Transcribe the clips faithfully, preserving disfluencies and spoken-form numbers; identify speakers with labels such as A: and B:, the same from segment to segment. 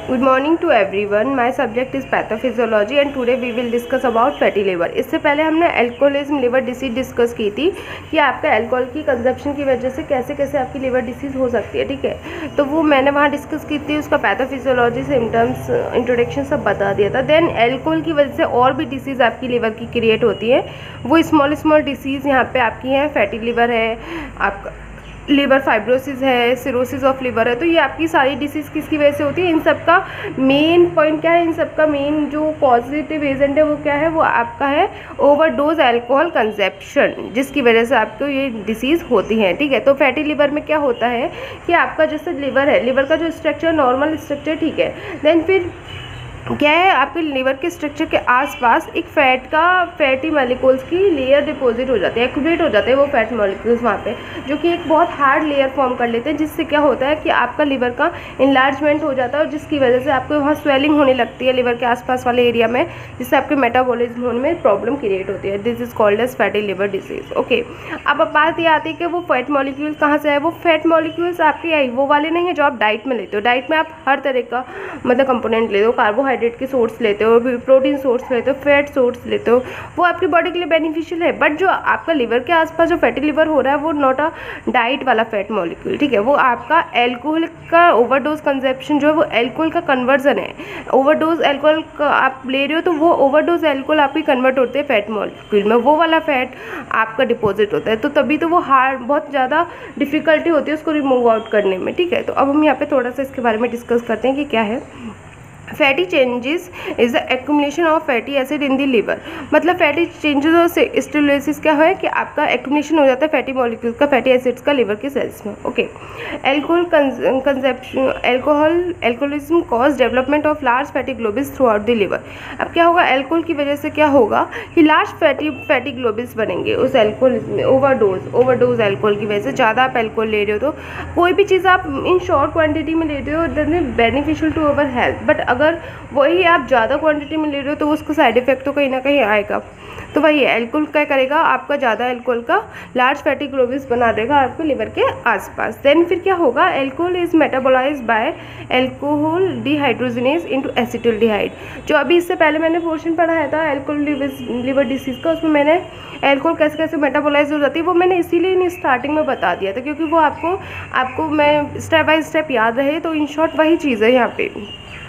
A: Good morning to everyone. My subject is pathophysiology and today we will discuss about fatty liver. इससे पहले हमने alcoholism liver disease discuss की थी कि आपका अल्कोहल की कंजप्शन की वजह से कैसे कैसे आपकी लिवर डिसीज हो सकती है, ठीक है। तो वो मैंने वहाँ डिस्कस की थी, उसका पैथोफिजियोलॉजी सिम्टम्स इंट्रोडक्शन सब बता दिया था। देन अल्कोहल की वजह से और भी डिसीज़ आपकी लिवर की क्रिएट होती है, वो स्मॉल स्मॉल डिसीज़ यहाँ पे आपकी हैं। फैटी लिवर है, आपका लिवर फाइब्रोसिस है, सिरोसिस ऑफ लिवर है। तो ये आपकी सारी डिसीज़ किसकी वजह से होती है? इन सब का मेन पॉइंट क्या है? इन सब का मेन जो पॉजिटिव एजेंट है वो क्या है? वो आपका है ओवरडोज अल्कोहल कंजप्शन, जिसकी वजह से आपको ये डिसीज़ होती है, ठीक है। तो फैटी लिवर में क्या होता है कि आपका जैसे लिवर है, लिवर का जो स्ट्रक्चर नॉर्मल स्ट्रक्चर, ठीक है। देन फिर क्या है, आपके लिवर के स्ट्रक्चर के आसपास एक फैट का फैटी मॉलिक्यूल्स की लेयर डिपॉजिट हो जाती है, एक्यूमुलेट हो जाते हैं वो फैट मॉलिक्यूल्स वहाँ पे, जो कि एक बहुत हार्ड लेयर फॉर्म कर लेते हैं, जिससे क्या होता है कि आपका लिवर का इनलार्जमेंट हो जाता है और जिसकी वजह से आपको वहाँ स्वेलिंग होने लगती है लिवर के आसपास वाले एरिया में, जिससे आपके मेटाबॉलिज्म होने में प्रॉब्लम क्रिएट होती है। This is called as fatty liver disease, okay. अब अब बात ये आती है कि वो फैट मॉलिक्यूल्स कहाँ से है? वो फैट मॉलिक्यूल्स आपके आई वो वाले नहीं है जो आप डाइट में लेते हो। डाइट में आप हर तरह का मतलब कंपोनेंट लेते हो, कार्बोहाइड्रेट के सोर्स लेते हो, प्रोटीन सोर्स लेते हो, फैट सोर्स लेते हो, वो आपकी बॉडी के लिए बेनिफिशियल है। बट जो आपका लिवर के आसपास जो फैटी लिवर हो रहा है वो नॉट अ डाइट वाला फैट मॉलिक्यूल, ठीक है। वो आपका अल्कोहल का ओवरडोज कंजप्शन जो है वो अल्कोहल का कन्वर्जन है। ओवरडोज अल्कोहल का आप ले रहे हो तो वो ओवरडोज अल्कोहल आपकी कन्वर्ट होते हैं फैट मॉलिक्यूल में, वो वाला फैट आपका डिपॉजिट होता है। तो तभी तो वो हार्ड बहुत ज़्यादा डिफिकल्टी होती है उसको रिमूव आउट करने में, ठीक है। तो अब हम यहाँ पे थोड़ा सा इसके बारे में डिस्कस करते हैं कि क्या है fatty changes is the accumulation of fatty acid in the liver. मतलब फैटी चेंजेस और स्टिमुलेसिस क्या है कि आपका एक्यूमुलेशन हो जाता है फैटी मॉलिक्यूल्स का, फैटी एसिड्स का लिवर के सेल्स में, okay. Alcohol consumption alcohol alcoholism cause development of large fatty globules throughout the liver. अब क्या होगा, अल्कोहल की वजह से क्या होगा कि लार्ज फैटी फैटी ग्लोबिस बनेंगे उस अल्कोहलिज्म में। ओवरडोज ओवरडोज अल्कोहल की वजह से ज़्यादा आप अल्कोहल ले रहे हो, तो कोई भी चीज़ आप इन शॉर्ट क्वान्टिटी में ले रहे हो then beneficial to our health, but अगर वही आप ज़्यादा क्वांटिटी में ले रहे हो तो उसका साइड इफेक्ट तो कहीं ना कहीं आएगा। तो वही अल्कोहल क्या करेगा, आपका ज़्यादा अल्कोहल का लार्ज फैटी ग्लोबिस बना देगा आपके लिवर के आसपास। देन फिर क्या होगा, alcohol is metabolised by alcohol dehydrogenase into acetaldehyde. जो अभी इससे पहले मैंने पोर्शन पढ़ाया था अल्कोहल लिवर डिसीज़ का, उसमें मैंने अल्कोहल कैसे कैसे मेटाबोलाइज हो जाती है वो मैंने इसीलिए स्टार्टिंग में बता दिया था, क्योंकि वो आपको आपको मैं स्टेप बाय स्टेप याद रहे। तो इन शॉर्ट वही चीज़ है यहाँ पे।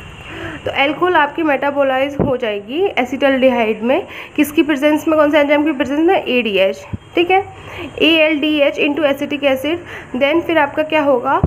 A: तो अल्कोहल आपकी मेटाबोलाइज हो जाएगी एसिटल्डिहाइड में, किसकी प्रेजेंस में? कौन से एंजाइम की प्रेजेंस में? ए डी एच, ठीक है, A L D H into acetic acid. Then फिर आपका क्या होगा,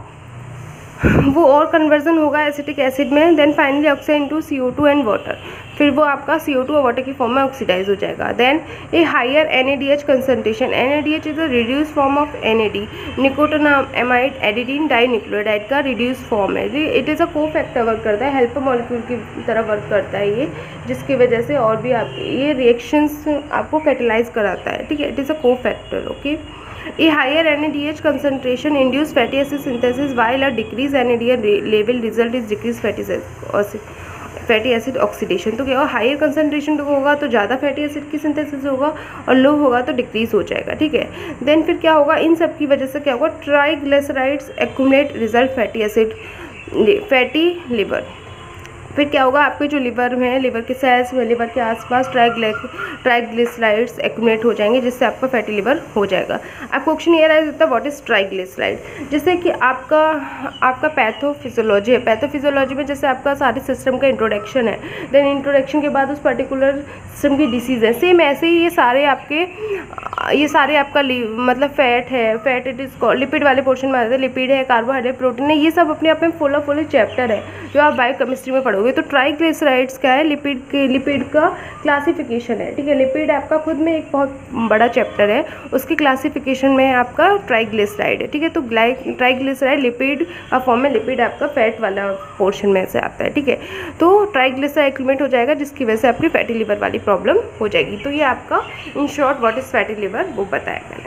A: वो और कन्वर्जन होगा एसिटिक एसिड में। Then finally oxygen into C O two and water, फिर वो आपका सी ओ टू और वाटर की फॉर्म में ऑक्सीडाइज हो जाएगा। Then a higher N A D H concentration, N A D H is a reduce form of N A D, nicotinamide adenine dinucleotide का reduce form है। It is a cofactor work करता है, helper molecule की तरह work करता है ये, जिसकी वजह से और भी आप ये रिएक्शंस आपको कैटेलाइज कराता है, ठीक है। It is a cofactor, okay. A higher N A D H concentration induce fatty acid synthesis while a decrease N A D H level result is decreased fatty acid fatty acid oxidation. तो क्या होगा, higher concentration तो होगा तो ज़्यादा fatty acid की synthesis होगा और लो होगा तो डिक्रीज हो जाएगा, ठीक है। देन फिर क्या होगा, इन सब की वजह से क्या होगा, triglycerides accumulate result fatty acid fatty liver. फिर क्या होगा, आपके जो लिवर में लिवर के सेल्स में लिवर के आसपास ट्राइग्लिक ट्राइग्लिसराइड्स एक्यूमुलेट हो जाएंगे, जिससे आपका फैटी लिवर हो जाएगा। आपको क्वेश्चन ये राइज होता है व्हाट इज ट्राइग्लिसराइड, जैसे कि आपका आपका पैथोफिजियोलॉजी है। पैथोफिजियोलॉजी में जैसे आपका सारे सिस्टम का इंट्रोडक्शन है, देन इंट्रोडक्शन के बाद उस पर्टिकुलर सिस्टम की डिसीज़ है, सेम ऐसे ही ये सारे आपके ये सारे आपका मतलब फैट है, फैट इट इज लिपिड वाले पोर्शन में आते हैं, लिपिड है, कार्बोहाइड्रेट, प्रोटीन है, ये सब अपने आप में फुल फुल चैप्टर है जो आप बायोकेमिस्ट्री में पढ़ोगे। तो ट्राइग्लिसराइड्स क्या है, लिपिड के लिपिड का क्लासिफिकेशन है, ठीक है। लिपिड आपका खुद में एक बहुत बड़ा चैप्टर है, उसकी क्लासिफिकेशन में आपका ट्राइग्लिसराइड है, ठीक है। तो ट्राइग्लिसराइड लिपिड का फॉर्म में, लिपिड आपका फैट वाला पोर्शन में से आता है, ठीक है। तो ट्राइग्लिसराइड एक्यूमुलेट हो जाएगा, जिसकी वजह से आपकी फैटी लिवर वाली प्रॉब्लम हो जाएगी। तो ये आपका in short what is fatty liver वो बताया मैंने।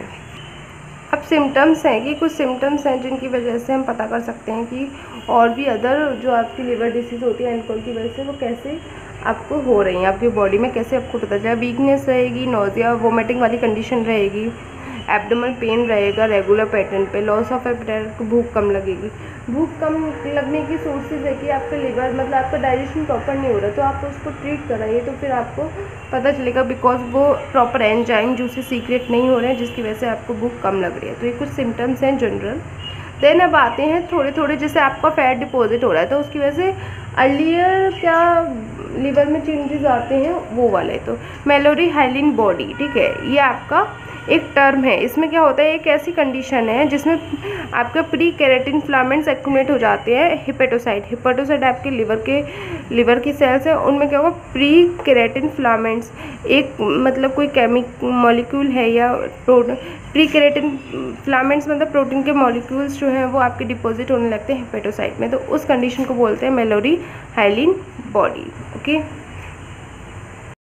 A: अब सिम्टम्स हैं कि कुछ सिम्टम्स हैं जिनकी वजह से हम पता कर सकते हैं कि और भी अदर जो आपकी लिवर डिसीज़ होती है अल्कोहल की वजह से वो कैसे आपको हो रही हैं आपकी बॉडी में, कैसे आपको पता चलेगा। वीकनेस रहेगी, नोजिया वोमिटिंग वाली कंडीशन रहेगी, एब्डोमेनल पेन रहेगा रेगुलर पैटर्न पे, लॉस ऑफ एपेटाइट, भूख कम लगेगी, भूख कम लगने की सोर्सेज है कि आपका लिवर मतलब आपका डाइजेशन प्रॉपर नहीं हो रहा, तो आप उसको ट्रीट कराइए तो फिर आपको पता चलेगा, बिकॉज वो प्रॉपर एंजाइम जो से सीक्रेट नहीं हो रहे हैं जिसकी वजह से आपको भूख कम लग रही है। तो ये कुछ सिम्टम्स हैं जनरल। देन अब आते हैं थोड़े थोड़े, जैसे आपका फैट डिपॉजिट हो रहा है तो उसकी वजह से अर्लियर क्या लिवर में चेंजेस आते हैं वो वाले। तो मेलोरी हाइलिन बॉडी, ठीक है, ये आपका एक टर्म है। इसमें क्या होता है, एक ऐसी कंडीशन है जिसमें आपके प्री केरेटिन फिलामेंट्स एक्यूमुलेट हो जाते हैं हिपेटोसाइट हिपेटोसाइट आपके लिवर के लिवर की सेल्स हैं, उनमें क्या होगा, प्री केरेटिन फिलामेंट्स एक मतलब कोई केमिक मॉलिक्यूल है या प्रोटीन, प्री केरेटिन फिलामेंट्स मतलब प्रोटीन के मॉलिक्यूल्स जो हैं वो आपके डिपॉजिट होने लगते हैं हिपेटोसाइट में। तो उस कंडीशन को बोलते हैं मेलोरी हाइलिन बॉडी। ओके।